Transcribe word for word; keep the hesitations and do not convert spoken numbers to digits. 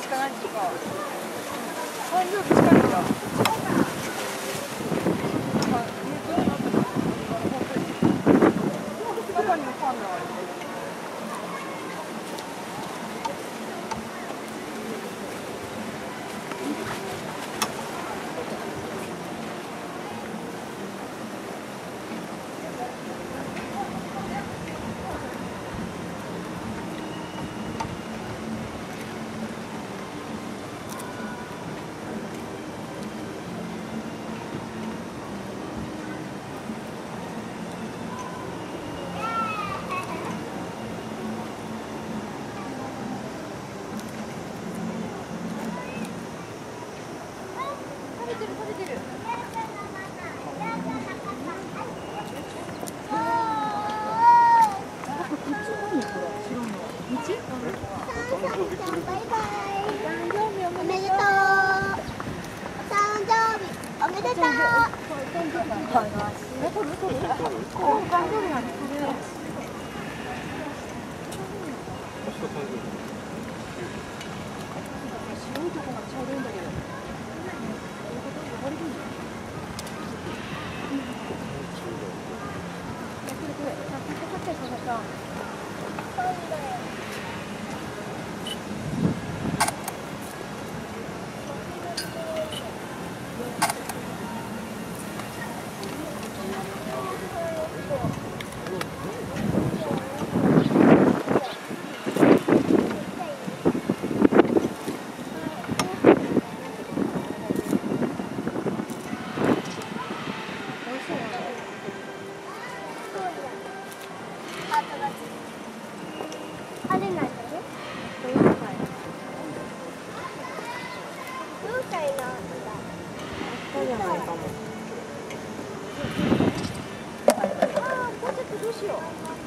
日か何日か誕生日近いんだ。なんかニュースになってた。中にもパンダがいる。食べてる食べてる。 バイバイ。誕生日おめでとう。誕生日おめでとう。 え、取る取る？お誕生日なの？白いとこがちょうどいいんだけど。これでいいの？これこれ。さ、買って買って、さささ。 そうだよ。あれなんだね。どういう回？どう回なんだ。 そうじゃないかも。 ああ、もうちょっとどうしよう。